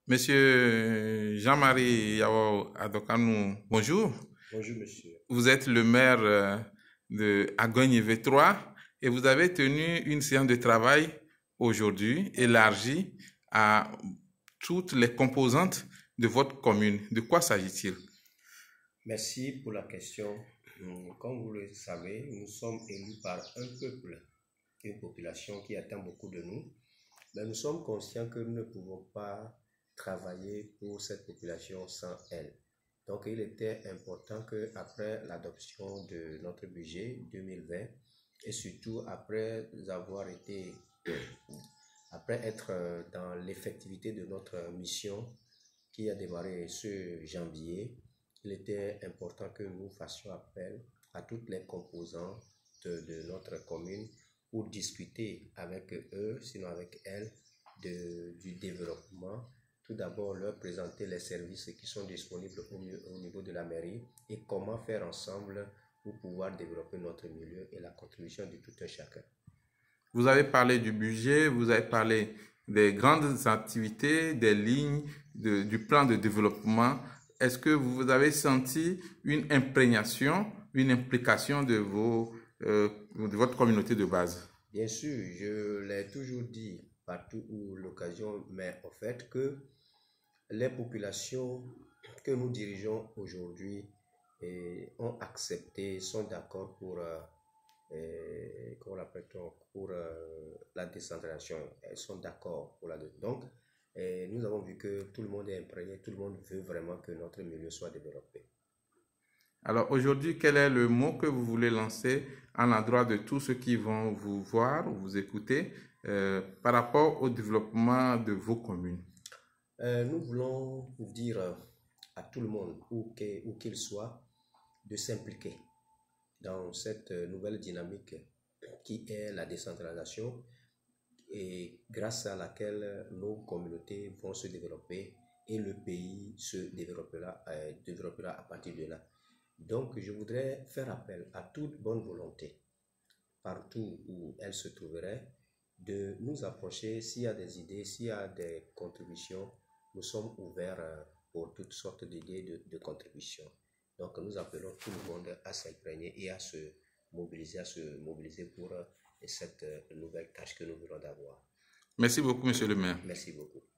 Monsieur Jean-Marie Yao Adokanou, bonjour. Bonjour, monsieur. Vous êtes le maire de Agogne V3 et vous avez tenu une séance de travail aujourd'hui élargie à toutes les composantes de votre commune. De quoi s'agit-il? Merci pour la question. Comme vous le savez, nous sommes élus par un peuple, une population qui attend beaucoup de nous. Mais nous sommes conscients que nous ne pouvons pas travailler pour cette population sans elle. Donc, il était important qu'après l'adoption de notre budget 2020 et surtout après être dans l'effectivité de notre mission qui a démarré ce janvier, il était important que nous fassions appel à toutes les composantes de notre commune pour discuter avec eux, sinon avec elles, du développement. Tout d'abord, leur présenter les services qui sont disponibles au niveau de la mairie et comment faire ensemble pour pouvoir développer notre milieu et la contribution de tout un chacun. Vous avez parlé du budget, vous avez parlé des grandes activités, des lignes, du plan de développement. Est-ce que vous avez senti une imprégnation, une implication de votre communauté de base? Bien sûr, je l'ai toujours dit partout où l'occasion m'est offerte que les populations que nous dirigeons aujourd'hui ont accepté, sont d'accord pour la décentralisation. Elles sont d'accord pour la décentralisation. Donc, nous avons vu que tout le monde est imprégné, tout le monde veut vraiment que notre milieu soit développé. Alors aujourd'hui, quel est le mot que vous voulez lancer à l'endroit de tous ceux qui vont vous voir ou vous écouter par rapport au développement de vos communes? Nous voulons dire à tout le monde, où qu'il soit, de s'impliquer dans cette nouvelle dynamique qui est la décentralisation et grâce à laquelle nos communautés vont se développer et le pays se développera à partir de là. Donc, je voudrais faire appel à toute bonne volonté, partout où elle se trouverait, de nous approcher s'il y a des idées, s'il y a des contributions. Nous sommes ouverts pour toutes sortes d'idées de contributions. Donc, nous appelons tout le monde à s'imprégner et à se mobiliser pour cette nouvelle tâche que nous voulons d'avoir. Merci beaucoup, monsieur le maire. Merci beaucoup.